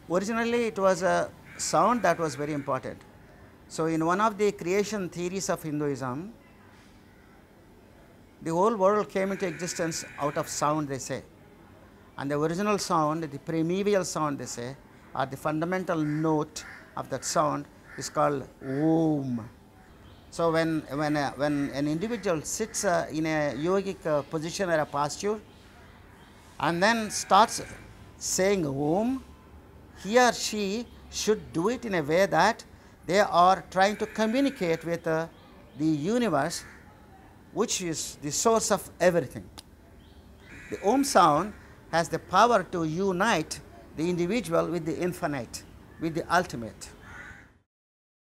Originally, it was a sound that was very important. So, in one of the creation theories of Hinduism, the whole world came into existence out of sound, they say. And the original sound, the primeval sound, they say, or the fundamental note of that sound is called Om. So, when an individual sits in a yogic position or a posture and then starts saying Om, he or she should do it in a way that they are trying to communicate with the universe, which is the source of everything. The Om sound has the power to unite the individual with the infinite, with the ultimate.